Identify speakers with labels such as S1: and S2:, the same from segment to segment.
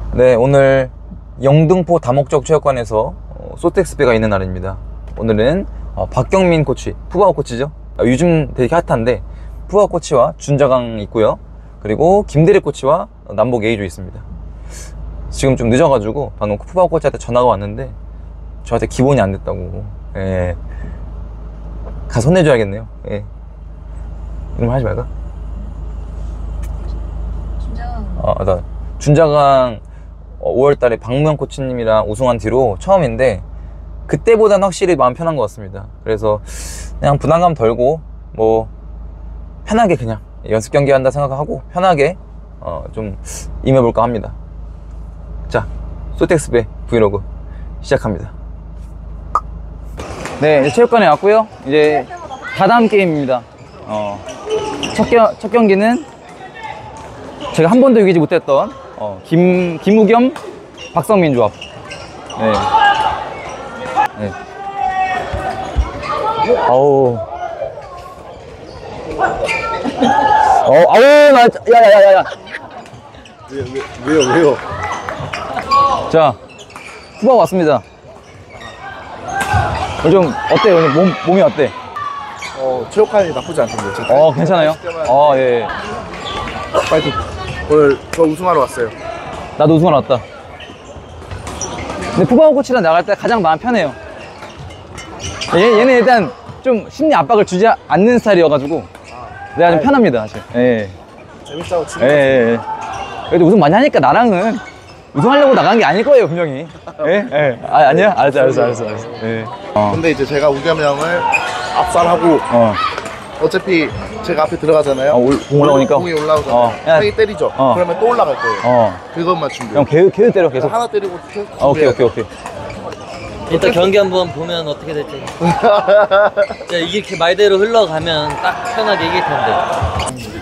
S1: 네, 오늘 영등포 다목적 체육관에서 소텍스배가 있는 날입니다. 오늘은 박경민 코치, 푸바오 코치죠. 요즘 되게 핫한데 푸바오 코치와 준자강 있고요. 그리고 김대리 코치와 남복 A조 있습니다. 지금 좀 늦어가지고 방금 푸바오 코치한테 전화가 왔는데 저한테 기본이 안 됐다고. 예. 가서 혼내줘야겠네요. 예. 이런 말 하지 말까? 준자강. 준자강 5월달에 박무영 코치님이랑 우승한 뒤로 처음인데 그때보다는 확실히 마음 편한 것 같습니다. 그래서 그냥 부담감 덜고 뭐 편하게 그냥 연습 경기 한다 생각하고 편하게 좀 임해볼까 합니다. 자, 소텍스배 브이로그 시작합니다. 네, 이제 체육관에 왔고요. 이제 다다음 게임입니다. 첫 경기는 제가 한 번도 이기지 못했던 김우겸 박성민 조합. 네. 네. 아우. 아우, 야야야야.
S2: 왜요?
S1: 자, 후바 왔습니다. 좀 어때요? 오늘 몸이 어때?
S2: 체육관이 나쁘지 않던데.
S1: 괜찮아요? 예.
S2: 파이팅. 오늘 저 우승하러 왔어요.
S1: 나도 우승하러 왔다. 근데 푸바오 코치랑 나갈 때 가장 마음 편해요. 얘는 일단 좀 심리 압박을 주지 않는 스타일이어가지고 내가 좀 편합니다, 사실. 예.
S2: 재밌다고 치는
S1: 예. 그래도 우승 많이 하니까 나랑은 우승하려고 나간 게 아닐 거예요, 분명히. 예? 아니야? 알았어. 예.
S2: 근데 이제 제가 우겸 형을 압살하고 어차피 제가 앞에 들어가잖아요.
S1: 공 올라오니까?
S2: 공이 올라오잖아요. 형이 때리죠. 그러면 또 올라갈 거예요. 그것만 준비해.
S1: 형 계속 때려, 계속.
S2: 하나 때리고
S1: 오케이.
S3: 일단 경기 한번 보면 어떻게 될지. 자, 이렇게 말대로 흘러가면 딱 편하게 이길 텐데.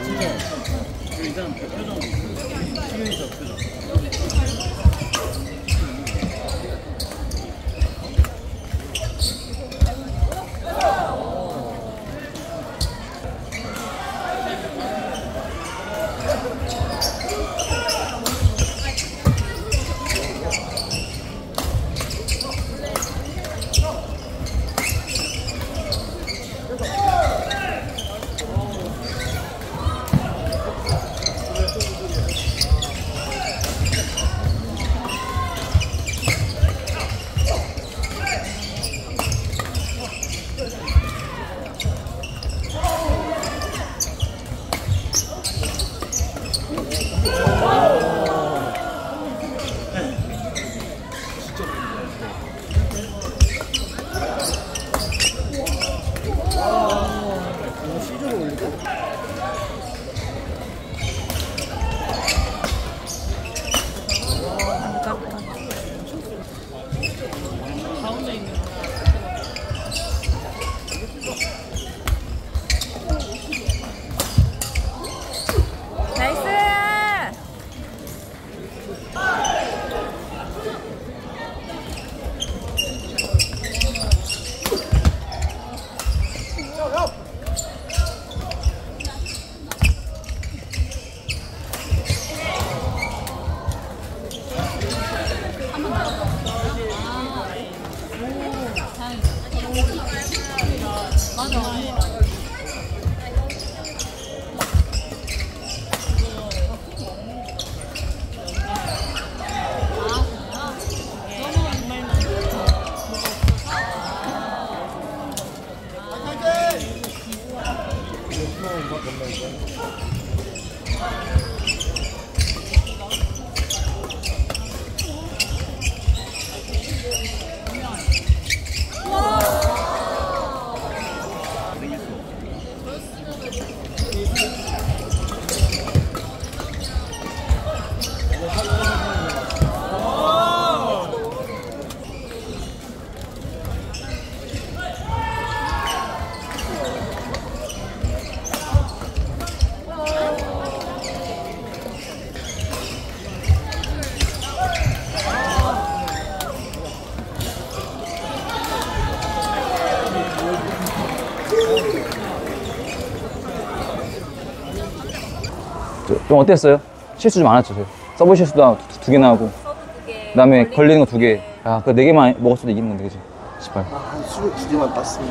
S1: 좀 어땠어요? 실수 좀 안 했죠? 서브시스도 두 개나 하고
S4: 서브 2개.
S1: 그다음에 걸리는 거 2개. 야, 그 4개만 먹었어도 이기는 건데, 그지? 씨발.
S2: 술을 2개만 땄습니다.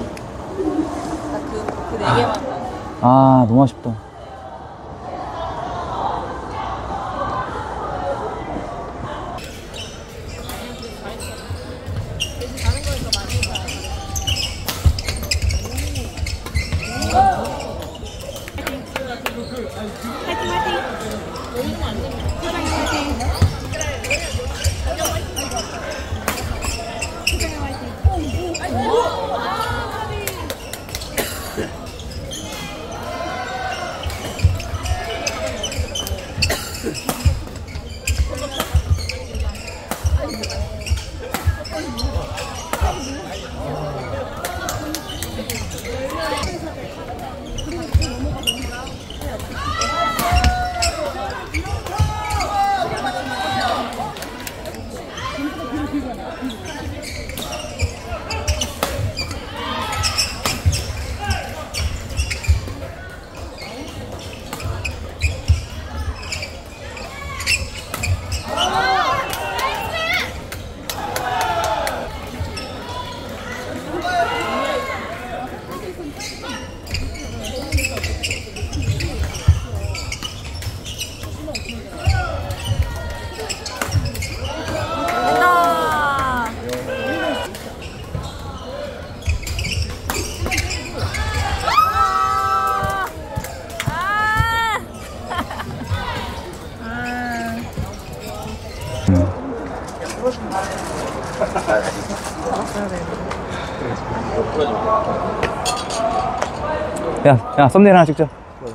S4: 그 4개만.
S1: 아, 너무 아쉽다. 야, 썸네일 하나 찍자.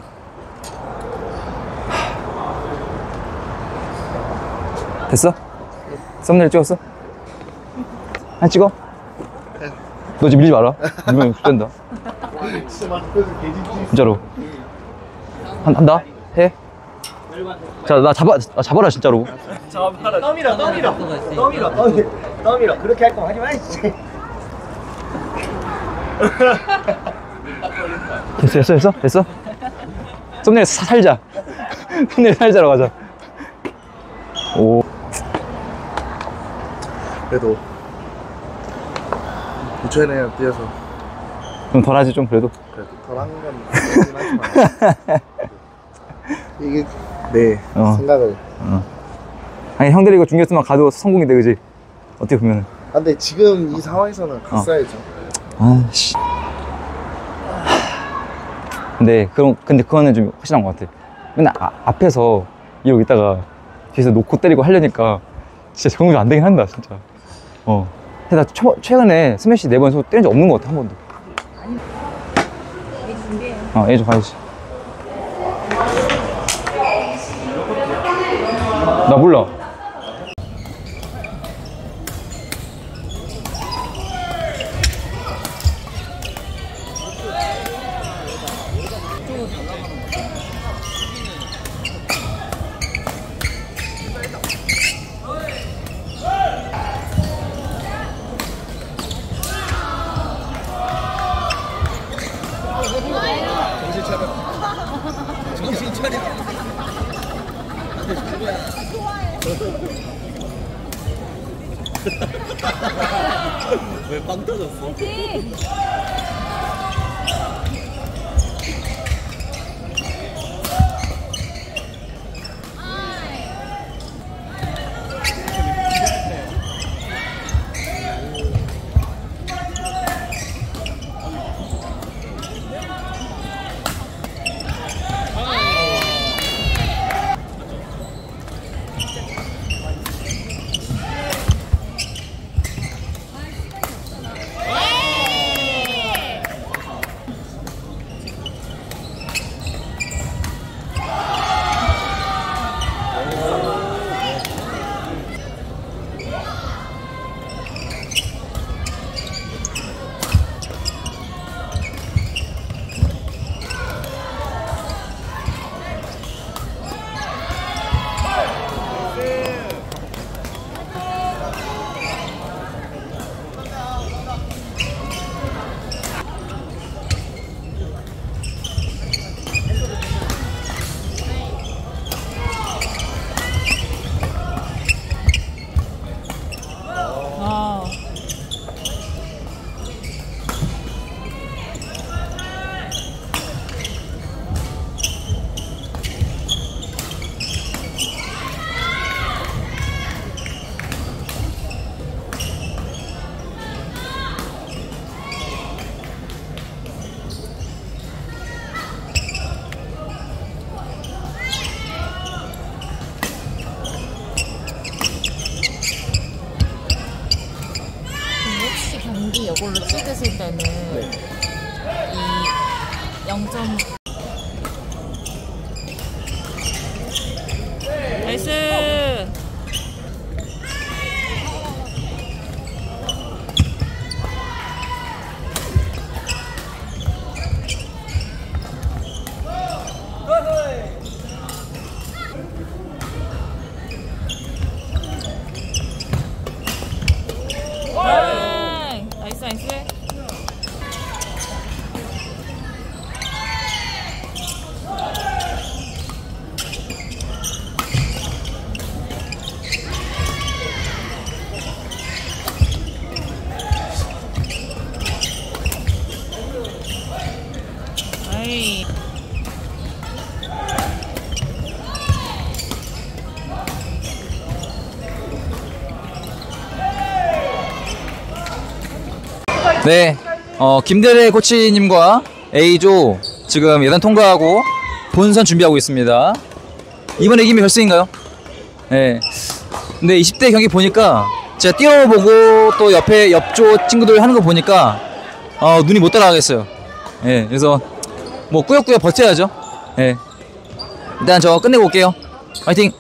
S1: 됐어? 썸네일 찍었어? 하나 찍어? 너 지금 밀지 마라. 밀면 된다. 진짜로. 한다? 해? 자, 나 잡아라, 진짜로.
S5: 떠밀어. 그렇게 할 거면 하지 마, 씨.
S1: 됐어? 썸네일 살자. 썸네일 살자로 가자. 오.
S2: 그래도 부천에 뛰어서
S1: 좀 덜하지, 좀 그래도.
S2: 덜한 건 아니긴 하지만 이게 내 생각을.
S1: 아니, 형들이 이거 중계수만 가도 성공인데, 그지? 어떻게 보면은.
S2: 아, 근데 지금 이 상황에서는 갔어야죠.
S1: 아씨. 근데 그거는 좀 확실한 것 같아. 맨날 앞에서 이러고 있다가 뒤에서 놓고 때리고 하려니까 진짜 적응이 안 되긴 한다, 진짜. 근데 나 최근에 스매시 4번 때린 적 없는 것 같아, 한 번도. 얘 좀 가야지. 나 몰라.
S3: 왜 빵 터졌어?
S4: 했을 때는 이 0점 나이스. 나이스 나이스. 아이.
S1: 네, 김대래 코치님과 A조 지금 예선 통과하고 본선 준비하고 있습니다. 이번에 이기면 결승인가요? 네. 근데 20대 경기 보니까 제가 뛰어보고 또 옆조 친구들 하는 거 보니까 눈이 못 따라가겠어요. 네, 그래서 뭐 꾸역꾸역 버텨야죠. 네. 일단 저 끝내고 올게요. 화이팅!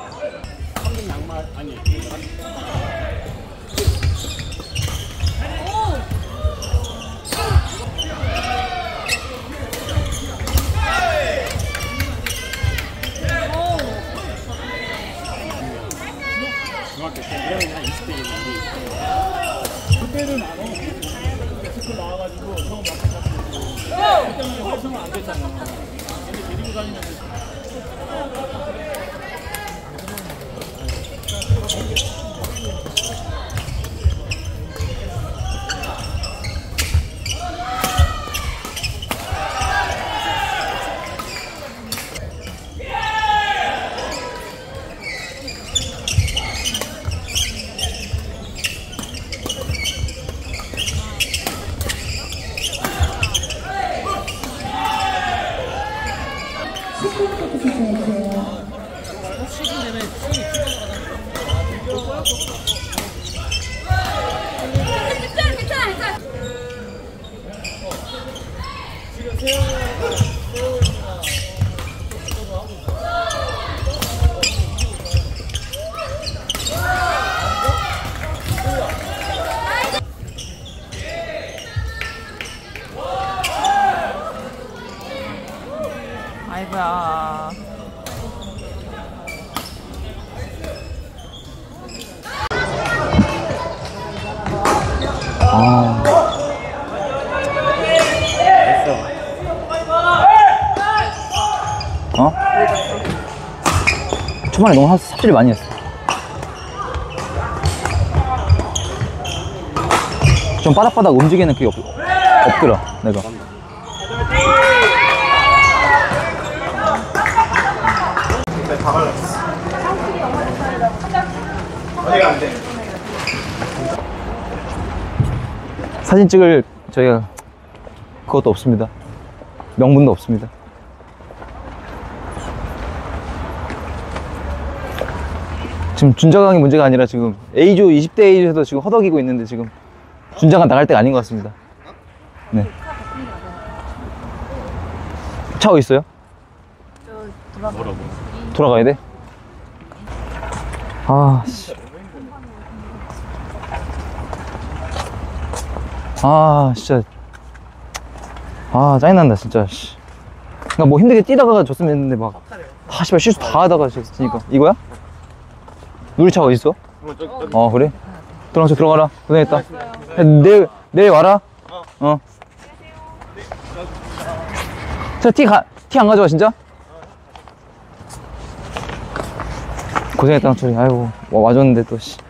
S4: 아이고야.
S1: 초반에 너무 삽질을 많이 했어. 좀 바닥바닥 움직이는 그게 없더라, 내가. 사진 찍을 저희가 그것도 없습니다. 명분도 없습니다. 지금 준자강이 문제가 아니라 지금 A조 20대 A조에서 지금 허덕이고 있는데 지금 준자강 나갈 때가 아닌 것 같습니다. 네. 차 어디 있어요? 돌아가야 돼? 아, 씨. 아, 진짜. 아, 짜증난다, 진짜. 씨. 그러니까 뭐 힘들게 뛰다가 졌으면 했는데 막. 아, 씨발, 실수 다 하다가 졌으니까. 이거야? 누리차 어딨어? 그래? 들어가라. 고생했다. 내일 와라. 자, 티 안 가져와, 진짜? 고생했다, 철이. 아이고, 와줬는데 또, 씨.